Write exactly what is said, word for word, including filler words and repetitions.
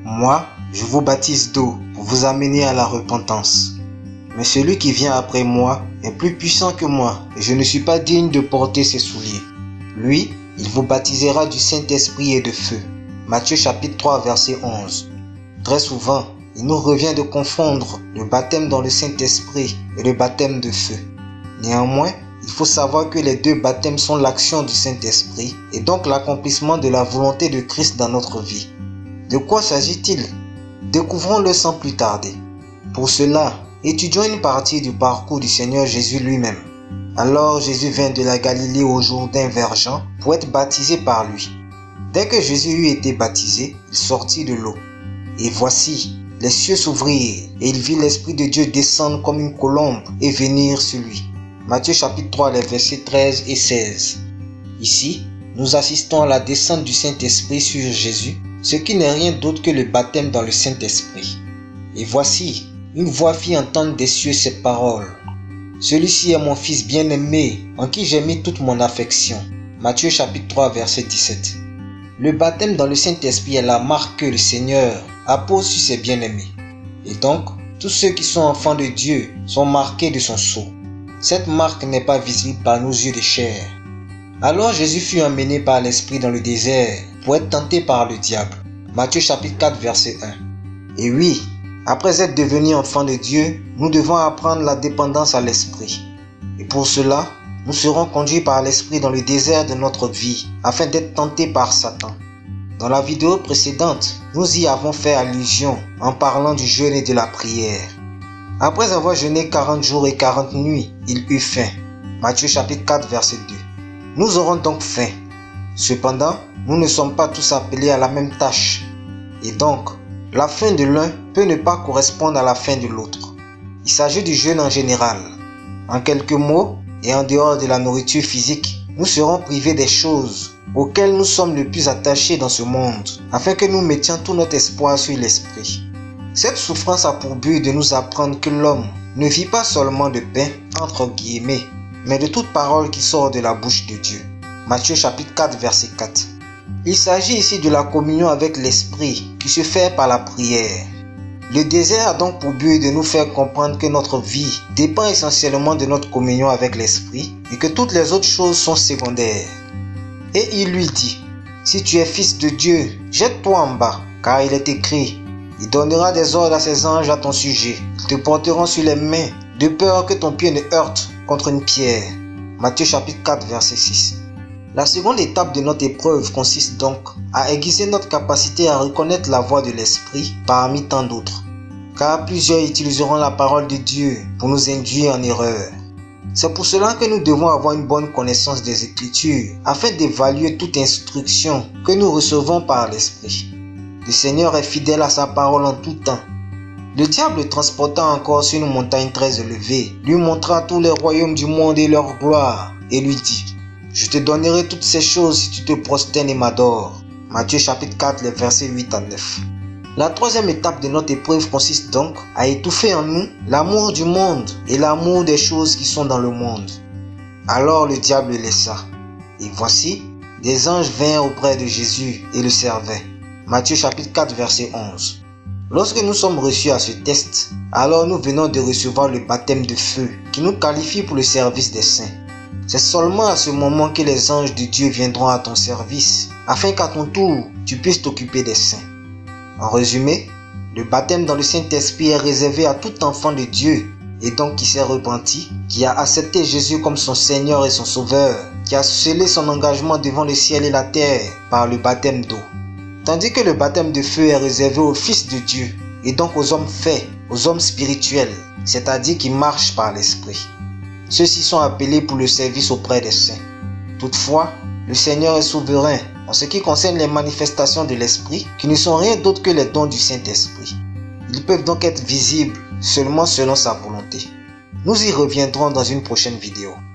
Moi, je vous baptise d'eau pour vous amener à la repentance. Mais celui qui vient après moi est plus puissant que moi et je ne suis pas digne de porter ses souliers. Lui, il vous baptisera du Saint-Esprit et de feu. Matthieu chapitre trois verset onze. Très souvent, il nous revient de confondre le baptême dans le Saint-Esprit et le baptême de feu. Néanmoins, il faut savoir que les deux baptêmes sont l'action du Saint-Esprit et donc l'accomplissement de la volonté de Christ dans notre vie. De quoi s'agit-il? Découvrons-le sans plus tarder. Pour cela, étudions une partie du parcours du Seigneur Jésus lui-même. Alors Jésus vint de la Galilée au Jourdain vers Jean pour être baptisé par lui. Dès que Jésus eut été baptisé, il sortit de l'eau. Et voici, les cieux s'ouvrirent et il vit l'Esprit de Dieu descendre comme une colombe et venir sur lui. Matthieu chapitre trois, les versets treize et seize. Ici, nous assistons à la descente du Saint-Esprit sur Jésus, ce qui n'est rien d'autre que le baptême dans le Saint-Esprit. Et voici, une voix fit entendre des cieux ces paroles. Celui-ci est mon Fils bien-aimé, en qui j'ai mis toute mon affection. Matthieu chapitre trois, verset dix-sept. Le baptême dans le Saint-Esprit est la marque que le Seigneur appose sur ses bien-aimés. Et donc, tous ceux qui sont enfants de Dieu sont marqués de son sceau. Cette marque n'est pas visible par nos yeux de chair. Alors Jésus fut emmené par l'Esprit dans le désert pour être tenté par le diable. Matthieu chapitre quatre, verset un. Et oui, après être devenus enfants de Dieu, nous devons apprendre la dépendance à l'Esprit. Et pour cela, nous serons conduits par l'Esprit dans le désert de notre vie, afin d'être tentés par Satan. Dans la vidéo précédente, nous y avons fait allusion en parlant du jeûne et de la prière. Après avoir jeûné quarante jours et quarante nuits, il eut faim. Matthieu chapitre quatre, verset deux. Nous aurons donc faim. Cependant, nous ne sommes pas tous appelés à la même tâche. Et donc, la faim de l'un peut ne pas correspondre à la faim de l'autre. Il s'agit du jeûne en général. En quelques mots, et en dehors de la nourriture physique, nous serons privés des choses auxquelles nous sommes le plus attachés dans ce monde, afin que nous mettions tout notre espoir sur l'Esprit. Cette souffrance a pour but de nous apprendre que l'homme ne vit pas seulement de pain, entre guillemets, mais de toute parole qui sort de la bouche de Dieu. Matthieu chapitre quatre, verset quatre. Il s'agit ici de la communion avec l'Esprit qui se fait par la prière. Le désert a donc pour but de nous faire comprendre que notre vie dépend essentiellement de notre communion avec l'Esprit et que toutes les autres choses sont secondaires. Et il lui dit, si tu es fils de Dieu, jette-toi en bas, car il est écrit, il donnera des ordres à ses anges à ton sujet, ils te porteront sur les mains, de peur que ton pied ne heurte contre une pierre. Matthieu chapitre quatre, verset six. La seconde étape de notre épreuve consiste donc à aiguiser notre capacité à reconnaître la voix de l'Esprit parmi tant d'autres. Car plusieurs utiliseront la parole de Dieu pour nous induire en erreur. C'est pour cela que nous devons avoir une bonne connaissance des Écritures afin d'évaluer toute instruction que nous recevons par l'Esprit. Le Seigneur est fidèle à sa parole en tout temps. Le diable le transporta encore sur une montagne très élevée, lui montra tous les royaumes du monde et leur gloire, et lui dit, je te donnerai toutes ces choses si tu te prosternes et m'adores. Matthieu chapitre quatre, les versets huit à neuf. La troisième étape de notre épreuve consiste donc à étouffer en nous l'amour du monde et l'amour des choses qui sont dans le monde. Alors le diable le laissa. Et voici, des anges vinrent auprès de Jésus et le servaient. Matthieu chapitre quatre, verset onze. Lorsque nous sommes reçus à ce test, alors nous venons de recevoir le baptême de feu qui nous qualifie pour le service des saints. C'est seulement à ce moment que les anges de Dieu viendront à ton service, afin qu'à ton tour, tu puisses t'occuper des saints. En résumé, le baptême dans le Saint-Esprit est réservé à tout enfant de Dieu, et donc qui s'est repenti, qui a accepté Jésus comme son Seigneur et son Sauveur, qui a scellé son engagement devant le ciel et la terre par le baptême d'eau. Tandis que le baptême de feu est réservé aux fils de Dieu, et donc aux hommes faits, aux hommes spirituels, c'est-à-dire qui marchent par l'Esprit. Ceux-ci sont appelés pour le service auprès des saints. Toutefois, le Seigneur est souverain en ce qui concerne les manifestations de l'Esprit, qui ne sont rien d'autre que les dons du Saint-Esprit. Ils peuvent donc être visibles seulement selon sa volonté. Nous y reviendrons dans une prochaine vidéo.